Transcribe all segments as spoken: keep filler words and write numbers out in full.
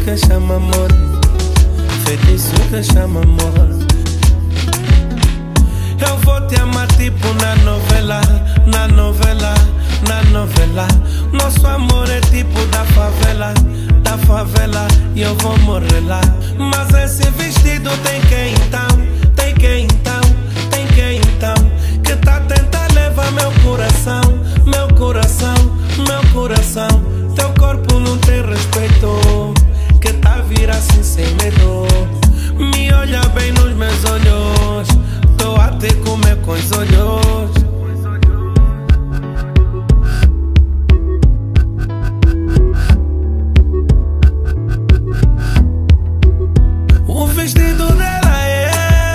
que chama amor, feitiço que chama amor. Eu vou te amar tipo na novela, na novela, na novela. Nosso amor é tipo da favela, da favela, e eu vou morrer lá. Mas esse vestido tem que então, tem que então, tem que então, que tá a tentar levar meu coração, meu coração, meu coração. Teu corpo não tem respeito, que tá a vir assim sem medo. Me olha bem nos meus olhos, tô a te comer com os olhos. O vestido dela é,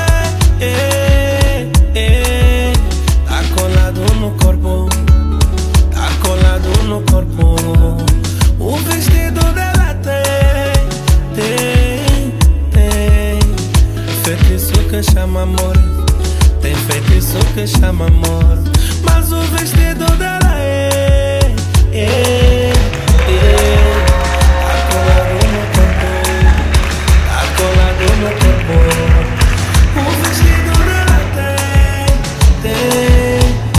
é, é, tá colado no corpo, tá colado no corpo. O vestido dela tem, tem, tem feitiço que chama amor, tem feitiço que chama amor. Mas o vestido dela